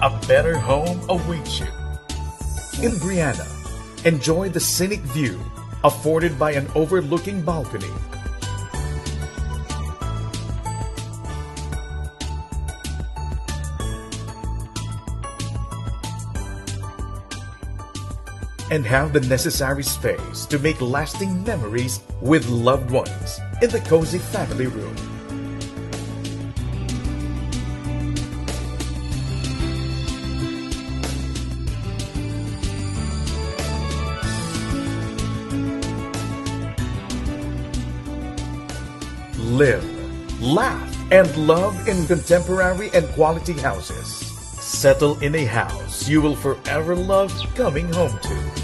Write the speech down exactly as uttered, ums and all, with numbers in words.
a better home awaits you. In Briana, enjoy the scenic view afforded by an overlooking balcony. And have the necessary space to make lasting memories with loved ones in the cozy family room. Live, laugh, and love in contemporary and quality houses. Settle in a house you will forever love coming home to.